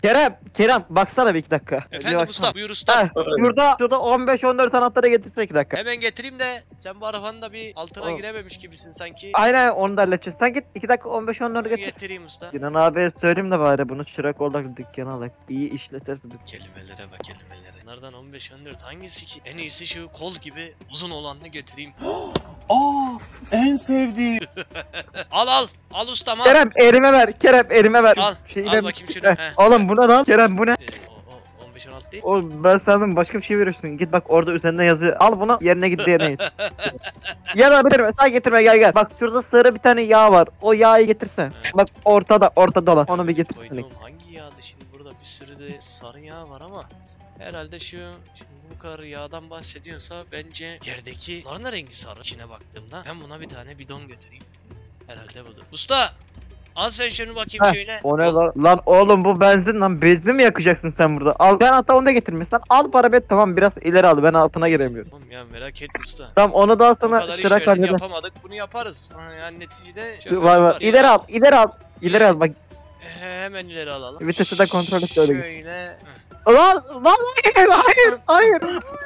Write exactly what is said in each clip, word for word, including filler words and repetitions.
Kerem, Kerem baksana bir iki dakika. Efendim usta, buyur usta. Heh, şurada, şurada on beş on dört anahtarı getirsene iki dakika. Hemen getireyim de sen bu arabanın da bir altına Oğlum. girememiş gibisin sanki. Aynen onu da halledeceğiz. Sen git iki dakika on beş on dört getir. Getireyim usta. Sinan abiye söyleyeyim de bari bunu çırak olarak dükkana alak. İyi işletirsin. Kelimelere bak kelimelere. Bunlardan on beş on dört hangisi ki? En iyisi şu kol gibi uzun olanını getireyim. Aa, en sevdiğim. Al al. Al ustam al. Kerem elime ver. Kerem elime ver. Al, Şeyi al ver- bakayım şunu, Heh, he. Oğlum bu ne lan? Kerem bu ne? Ee, o, o, on beş on altı değil. Oğlum ben sandım başka bir şey veriyorsun. Git bak orada üzerinde yazıyor. Al bunu yerine git diğerine git. Gel abi getirme. Sen getirme gel gel. Bak şurada sarı bir tane yağ var. O yağı getirsen. Bak ortada ortada olan. Onu bir getirsin. Koyduğum hangi yağdı şimdi? Burada bir sürü de sarı yağ var ama herhalde şu şimdi bu kadar yağdan bahsediyorsa bence yerdeki bunların da rengi sarı. İçine baktığımda ben buna bir tane bidon götüreyim. Herhalde budur. Usta! Al sen şunu bakayım Heh, şöyle. O ne lan? Lan oğlum bu benzin lan. Benzin mi yakacaksın sen burada? Al ben hatta onu da getirmişsin. Al para bet tamam biraz ileri al. Ben altına giremiyorum. Tamam ya merak etme usta. Tamam onu daha Bu sonra kadar iş sıra verdin halleder. yapamadık bunu yaparız. Ha, yani neticede şoförlük Var var. ya. İleri al. İleri al. İleri al bak. He, hemen ileri alalım. Vitesi de kontrol et, öyle git. Şöyle. Lan lan hayır hayır hayır.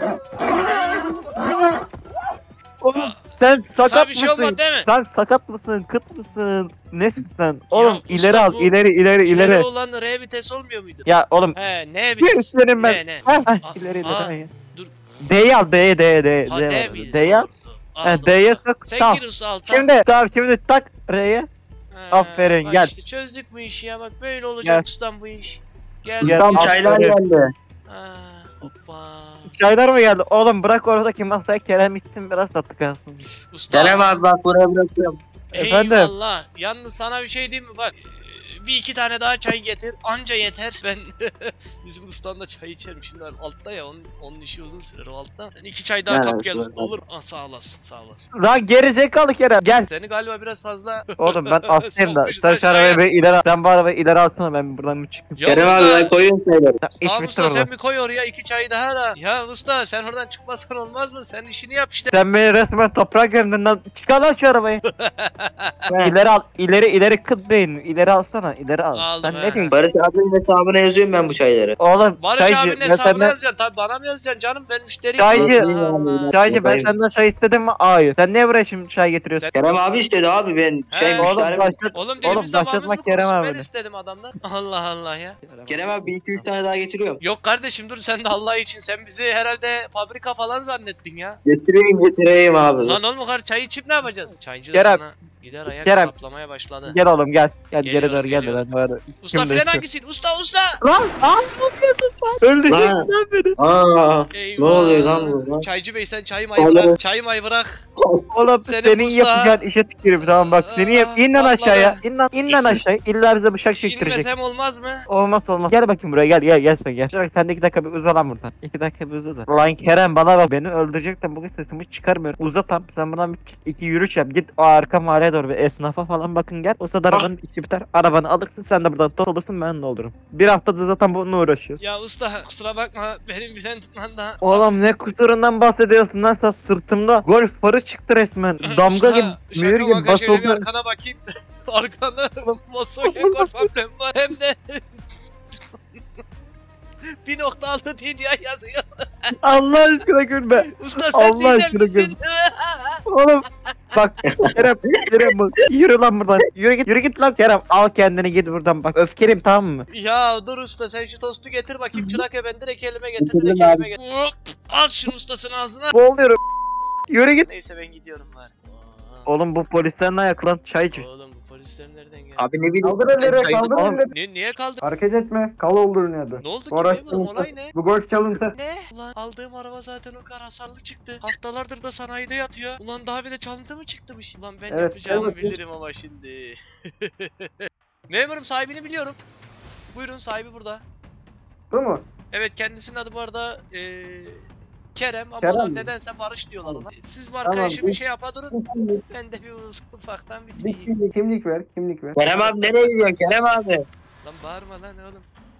Oğlum sen sakat Sana bir şey mısın? olmadı değil mi? Sen sakat mısın? Kıt mısın? Nesin sen? Oğlum usta ileri al, bu- ileri ileri İleri ileri. olan R vites olmuyor muydu? Ya oğlum He ne bir vites? senin ben. Ne ne? Heh, heh, Aa, ileri aa, ileri. dur. D'yi al, D'ye D'ye D'ye. Ha D'ye D al, miydi? D'yi al. Doğru, doğru. He Aldım D'ye usta. sok. Sen Tamam. gir usta alta. Şimdi tamam şimdi tak R'ye. He, aferin, bak gel. işte çözdük bu işi ya bak böyle olacak Gel. ustam bu iş. Gel. Gel. Tam al, çaylar öyle. geldi. Ha, hoppa. Çaylar mı geldi? Oğlum bırak oradaki masaya Kerem içsin biraz tatlı kalsın. Usta. Kerem abi bak buraya bırakıyorum. Efendim? Eyvallah. Yalnız sana bir şey diyeyim mi? Bak e, bir iki tane daha çay getir. Anca yeter. Ben bizim ustan da çay içerim. Şimdi altta ya onun, onun işi uzun sürer o altta. Sen iki çay daha Evet, kap gel evet. usta olur mu? Ah, sağ olasın sağ olasın. Lan geri zekalı Kerem gel. Seni galiba biraz fazla Oğlum ben hastayım da. Sokmuşuz Sen şu aşağıya. arabayı bir ileri al. Sen bu arabayı ileri alsana ben buradan bir çıkayım. Ya Kerem usta, abi ben koyuyorum sayıları. Ya, iç Tamam bitir usta orada. sen bir koy oraya iki çayı daha ara. Ya usta sen oradan çıkmazsan olmaz mı? Sen işini yap işte. Sen beni resmen toprak gömdüğünden çıkar lan şu arabayı. ileri al, ileri ileri kıt beyin, ileri alsana, ileri al. Aldım Sen he. ne diyorsun? Barış abinin hesabına yazıyorum ben bu çayları. Oğlum, Barış çaycı, abinin ben hesabına senden, yazacaksın. Tabii bana mı yazacaksın canım? Ben müşteriyim. Çaycı. Allah Allah. çaycı ben Hayır. senden çay istedim mi? Hayır. Sen niye buraya şimdi çay getiriyorsun? Sen- Kerem abi istedi abi ben He. şey Oğlum müşterim. başlat. Oğlum Oğlum dilimiz damağımız mı başlatmak Kerem kurusun? Ben abini. istedim adamdan. Allah Allah ya. Kerem abi bir iki üç tane daha getiriyorum. Yok kardeşim dur sen de Allah için. Sen bizi herhalde fabrika falan zannettin ya. Getireyim getireyim abi. Lan oğlum kar çay içip ne yapacağız? Çaycı da Kerem. sana gider ayak Kerem. saplamaya başladı. Gel oğlum gel. Gel geri Geliyorum, doğru gel. geliyorum. Ben var. Usta Şimdi fren şu- hangisiydi? Usta usta. Lan lan ne yapıyorsun sen? Öldüreceksin Lan. lan beni. Aa, Eyvah. ne oluyor lan bu lan? Çaycı bey sen çayı mayı Vallahi- bırak. Çayı mayı bırak. Oğlum Senin senin usta- yapacağın işe tükürüyorum tamam bak seni yap. İn lan Patladı. aşağıya. İn lan, in lan aşağıya. İlla bize bıçak çektirecek. İnmesem olmaz mı? Olmaz olmaz. Gel bakayım buraya gel gel gel sen gel. Şöyle sen de iki dakika bir uza lan buradan. İki dakika bir uza da. Lan Kerem bana bak beni öldürecekten bugün sesimi çıkarmıyorum. Uza tam sen buradan bir iki yürüyüş yap. Git o arka mahalleye doğru bir esnafa falan bakın gel. O sırada arabanın içi biter. Arabanı alırsın sen de buradan top olursun ben de olurum. Bir haftadır zaten bununla uğraşıyoruz. Ya usta kusura bakma benim bir fren tutman da. Oğlum ne kusurundan bahsediyorsun lan sen sırtımda golf farı çıktı resmen. Damga Usta, gibi mühür şaka gibi maka şöyle bir basıldı. arkana bakayım. Arkanda Volkswagen Golf amblemi var hem de bir nokta altı T D I yazıyor. Allah aşkına gülme. Usta sen Allah diyecek aşkına misin? Oğlum bak Kerem Kerem bak yürü lan buradan yürü git yürü git lan Kerem al kendini git buradan bak öfkeliyim tamam mı? Ya dur usta sen şu tostu getir bakayım çırak ya ben direkt elime getir Getirdim direkt abi. elime getir. Hop, al şunu ustasının ağzına. Boğuluyorum yürü git. Neyse ben gidiyorum bari. Oğlum bu polisler ne ayak lan çaycı. Oğlum bu polisler nereden geldi? Abi ne bileyim. Kaldır elleri, kaldır Oğlum, elleri. Ne, niye kaldı? Hareket etme, kal öldürünüyordu. Ne oldu ki Uğraş- memurum olay ne? Bu golf çalıntı. Ne? Ulan aldığım araba zaten o kadar hasarlı çıktı. Haftalardır da sanayide yatıyor. Ulan daha bir de çalıntı mı çıktımış? Ulan ben Evet, yapacağımı evet. bilirim ama şimdi. Memurum sahibini biliyorum. Buyurun sahibi burada. Bu mu? Evet kendisinin adı bu arada eee Kerem ama Kerem ona mi? nedense Barış diyorlar ona. Siz var Tamam, arkadaşım bir biz- şey yapa durun. Ben de bir ufaktan Bir bitireyim. kimlik, kimlik ver, kimlik ver. Kerem abi nereye gidiyorsun Kerem abi? Lan bağırma lan oğlum.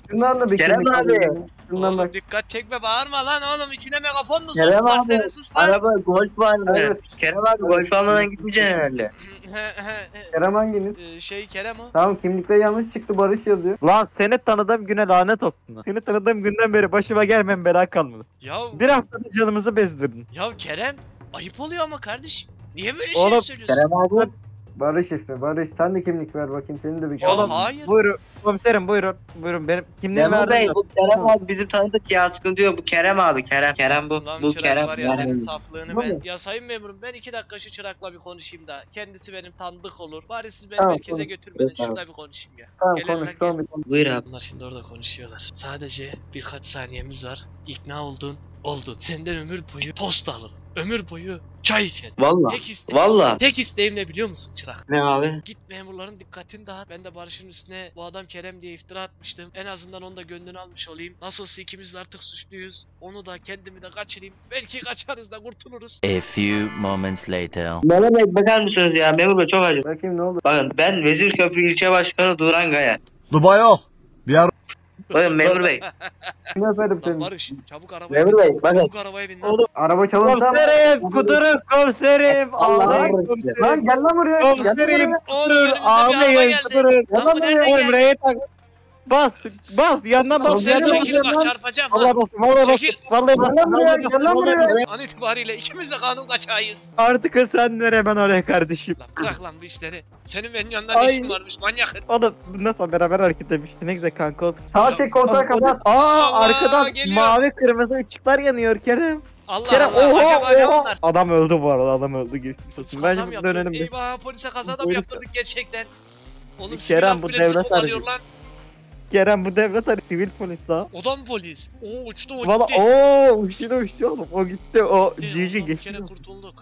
Şundan da bir Kerem kimlik abi. alayım. Şundan da. Oğlum dikkat çekme, bağırma lan oğlum, içine megafon mu Kerem soktular abi, seni, sus lan. Araba golf var mı? Evet. Kerem abi golf almadan gitmeyeceksin herhalde. He, he, he. Kerem hanginiz? Ee, şey Kerem o. Tamam kimlikte yanlış çıktı Barış yazıyor. Lan seni tanıdığım güne lanet olsun lan. Seni tanıdığım günden beri başıma gelmeyen bela kalmadı. Ya Bir haftada canımızı bezdirdin. ya Kerem, ayıp oluyor ama kardeşim. Niye böyle Oğlum, şey söylüyorsun? Kerem abi. Barış ismi Barış. Sen de kimlik ver bakayım senin de bir Ya kimlik. hayır. Buyurun komiserim buyurun. Buyurun benim kimliğimi Memur Bey verdim. bu Kerem abi bizim tanıdık ya, sıkıntı yok. Bu Kerem abi, Kerem. Kerem bu. Lan Bu çırak Kerem. var ya, senin Yani. saflığını Tamam. ben... Ya sayın memurum, ben iki dakika şu çırakla bir konuşayım da. Kendisi benim tanıdık olur. Bari siz beni Tamam, merkeze tamam. götürmeden Tamam. şurada bir konuşayım ya. Tamam Gel konuş lan, gel. konuş. Buyur abi. Bunlar şimdi orada konuşuyorlar. Sadece birkaç saniyemiz var. İkna oldun, oldun. Senden ömür boyu tost alırım. Ömür boyu çay içerim. Valla. Tek isteğim, Valla. tek isteğim ne biliyor musun çırak? Ne abi? Git memurların dikkatini dağıt. Ben de Barış'ın üstüne bu adam Kerem diye iftira atmıştım. En azından onu da gönlünü almış olayım. Nasılsa ikimiz de artık suçluyuz. Onu da kendimi de kaçırayım. Belki kaçarız da kurtuluruz. A few moments later. Memur Bey bakar mısınız ya? Memur Bey çok acı. Bakayım ne oldu? Bakın ben Vezirköprü İlçe Başkanı Duran Gaya. Dubai yok. Bir yer Bakın Memur Bey. Kim öperim Lan seni? Barış, çabuk arabaya Memur bin. Bey, bakın. Çabuk arabaya bin lan. Oğlum, Araba çalındı ama. Komiserim kudurum komiserim. Allah Ağlayın Allah. komiserim. Lan gel lan buraya. Gel lan Komiserim buraya. Oğlum kudur önümüze bir araba ağlayın geldi. kudurum. Lan bu nereden Oğlum geldi? reyet tak. Bas bas yandan bas. Komiserim yandan çekilin bas. bak, çarpacağım Vallahi ha. bastım vallahi bastım. Çekil. Vallahi Gel lan bastım. buraya. Vallahi Gel bastım. lan Vallahi buraya. bastım. An itibariyle ikimiz de kanun kaçağıyız. Artık sen nereye ben oraya kardeşim. Lan bırak lan bu işleri. Senin benim yanından Ay. ne işin varmış manyak. Oğlum nasıl beraber hareket etmişti ne güzel kanka olduk. Sağ çek koltuğa kapat. Aa Allah, arkadan geliyor. mavi kırmızı ışıklar yanıyor Kerem. Allah Kerem Allah, oha acaba ne oha. onlar? Adam öldü bu arada adam öldü geçmiş Polis olsun. kaza Bence mı bu dönelim yaptı? bir. Eyvah, polise kaza da mı Buyurun. yaptırdık gerçekten? Oğlum Kerem, sivil bu ambulansı devlet kullanıyor aracı. lan. Kerem bu devlet arası sivil polis daha. O da mı polis? Oo uçtu o Valla gitti. ooo uçtu uçtu oğlum o gitti o Gitti, Cici ondan bir geçti. kere kurtulduk.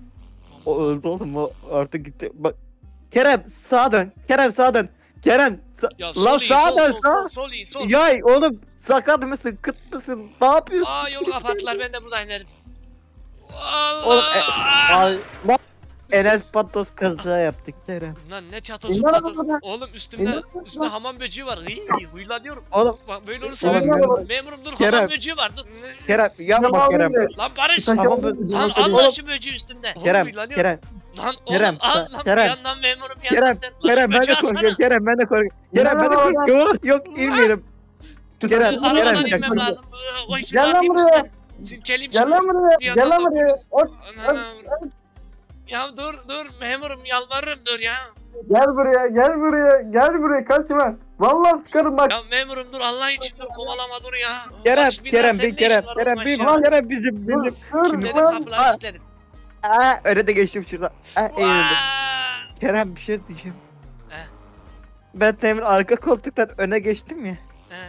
O öldü oğlum o artık gitti. Bak Kerem sağa dön. Kerem sağa dön. Kerem sa- Ya lan sol iyi, sağa sol, dön sol, sağa. sol, sol iyi, sol. Yay oğlum sakat mısın kıt mısın ne yapıyorsun? Aa yolu kapattılar, ben de buradan inerim. Allah! Oğlum, e- Ay, bak Enes Patos kaza yaptık Kerem. Lan ne çatosu İnanın patosu. bana. Oğlum üstümde, İnanın üstümde hamam böceği var. İyi, huyla diyorum. Oğlum Bak böyle olursa Oğlum, ben... ben- Memurum dur, Kerem. hamam böceği var dur. Kerem yapma Tamam, Kerem. abi. Lan Barış! Sen Tamam, çabuk- ben- Lan Oğlum, al lan şu böceği üstümde. Oğlum Kerem huylanıyorum. Kerem Lan oğlum Kerem, al sa- lan Kerem. bir yandan memurum bir Kerem yandan sen. Lan şu Kerem ben de böceği alsana. korkuyorum Kerem ben de korkuyorum. Kerem ben de Ya, korkuyorum. Yok inmeyelim. Kerem Arabadan Kerem inmem Kerem. lazım. O işi Gel lan atayım buraya. üstüne. Silkeleyim Gel şimdi. lan buraya. Bir Gel yandan lan da buraya. polis. Ot, Anana. Ya dur dur memurum yalvarırım dur ya. Gel buraya. Gel buraya. Gel buraya. Kaçma. Vallahi sıkarım bak. Ya memurum dur Allah için dur kovalama dur ya. Kerem Barış, bir daha Kerem senin bir ne işin Kerem var Kerem oğlum bir aşağıda? Kerem bizim Dur, bizim. dur, Kilitledim lan. kapıları kilitledim. Aa öyle de geçtim şurada. Aa eğildim. Vaa! Kerem bir şey diyeceğim. He. Ben temin arka koltuktan öne geçtim ya. He.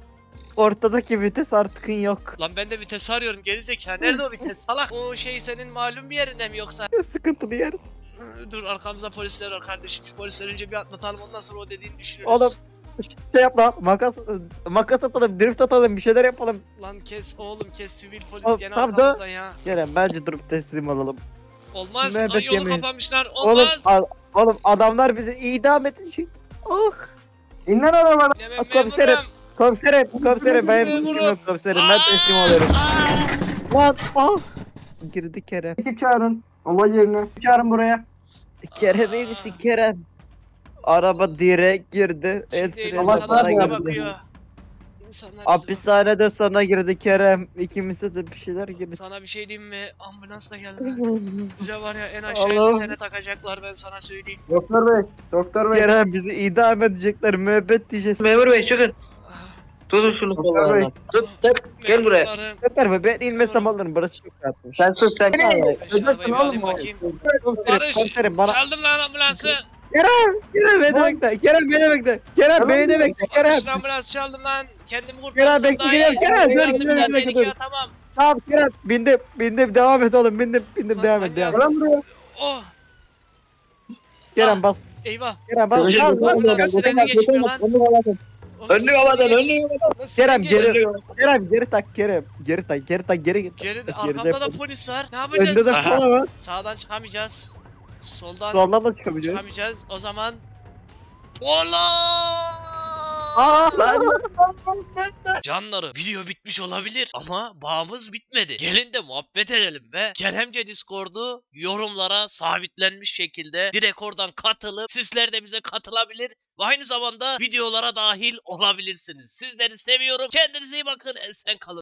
Ortadaki vites artık yok. Lan ben de vites arıyorum gerizekalı. Nerede o vites salak? O şey senin malum bir yerinde mi yoksa? Sıkıntılı yer. Dur arkamızda polisler var kardeşim. Şu polisleri önce bir atlatalım ondan sonra o dediğini düşünürüz. Oğlum şey yap lan makas makas atalım drift atalım bir şeyler yapalım. Lan kes oğlum kes sivil polis Oğlum, gene tamam da- arkamızda ya. Kerem bence durup teslim olalım. Olmaz. Müebbet Ay, yolu yemeyin. kapamışlar. Oğlum, Olmaz. al- oğlum adamlar bizi idam edecek. Oh. İn lan arabadan. Ya ben Komiserim, memurum. Komiserim komiserim benim Memurum. suçum yok komiserim ben teslim oluyorum. Aa! Lan ah. Girdi Kerem. Ekip çağırın. Olay yerine. Çağırın buraya. Kerem iyi misin Kerem? Araba direkt girdi. El Şimdi freni elim Allah sana sana bize Allah. girdi. bakıyor. İnsanlar bize Hapishanede sana girdi Kerem. İkimize de bir şeyler girdi. Sana bir şey diyeyim mi? Ambulans da geldi. Bize var ya en aşağı Allah. elli sene takacaklar ben sana söyleyeyim. Doktor bey. Doktor bey. Kerem bizi idam edecekler müebbet diyeceğiz. Memur Bey çıkın. Tutun şunu kollarından. Tut tut. Gel buraya. Memurlarım, Yeter mi? Ben inmesem alırım. Burası çok rahatmış. Sen sus sen. şu arabayı Ödersin bir oğlum alayım o. bakayım. Barış. Komiserim bana. Çaldım lan ambulansı. Kerem beni de bekle. Kerem beni de bekle. Kerem beni de bekle. Kerem. Barış ambulans çaldım lan. Kendimi Kerem, kurtarsın bekle, daha Kerem, iyi. Kerem, dur, Yandım dur, biraz bir dakika, tehlike dur. tamam. Tamam Kerem. Bindim. Bindim. Devam et oğlum. Bindim. Bindim. Lan, Devam lan et. Devam ya. et. Lan buraya. Oh Kerem bas. eyvah. Kerem bas. Önce- Bas. Lan, Bas. lan, Bas. sireni geçmiyor lan. Oğlum, Önlü sireni havadan geç. önlü havadan. Lan, sireni Kerem geç. geri. Kerem geri tak Kerem. Geri tak. Geri tak. Geri git. Geride Geride arkamda da polis. polis var. Ne Önde de yapacağız? Aha. falan var. Sağdan çıkamayacağız. Soldan Soldan da çıkabileceğiz. çıkamayacağız. O zaman... Ola! Aa Lan. Canları video bitmiş olabilir ama bağımız bitmedi. Gelin de muhabbet edelim ve Keremce Discord'u yorumlara sabitlenmiş şekilde direkt oradan katılıp sizler de bize katılabilir ve aynı zamanda videolara dahil olabilirsiniz. Sizleri seviyorum. Kendinize iyi bakın. Esen kalın.